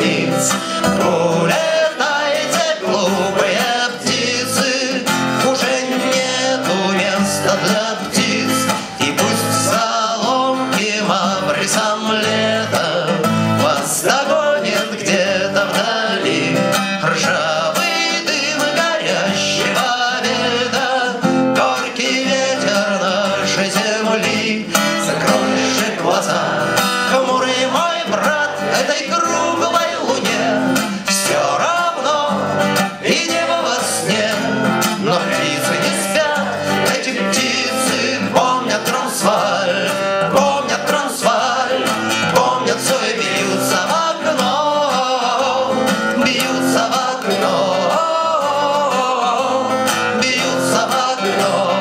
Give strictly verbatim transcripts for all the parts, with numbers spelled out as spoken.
ресниц. Улетайте, глупые птицы, уже нету места для птиц. И пусть соломки маврисом лето вас догонит где-то вдали. Ржавый дым горящего веда, горький ветер нашей земли. Закрой же глаза, хмурый мой брат, этой круглой луне. Все равно и небо во сне, но птицы не спят. Эти птицы помнят Трансвааль, помнят Трансвааль, помнят все и бьются в окно, бьются в окно, бьются в окно.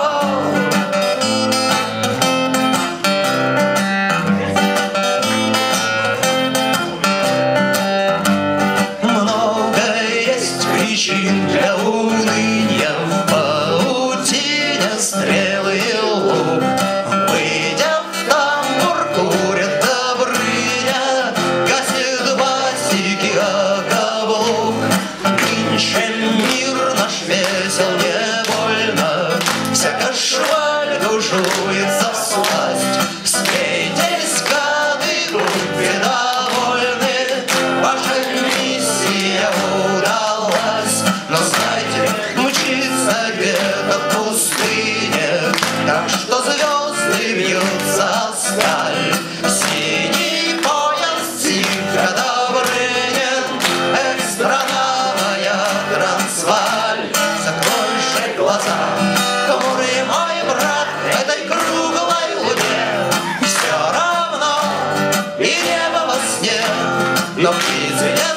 Много есть причин для уныния в паутине стрелы и лук. Выйдя в тамбур, курят Добрыня, гасит басики о каблук. Нынче мир наш весел невольно, всяко шваль дужуется всласть. Смейтесь, гады, будьте довольны, ваша миссия удалась. Но знайте, мчится где-то в пустыне, так что звезды бьются о сталь. Синий пояс тихо Добрынин, эх, страна моя Трансвааль. Закрой же глаза, хмурый мой брат, этой круглой луне. Все равно и небо во сне, но птицы не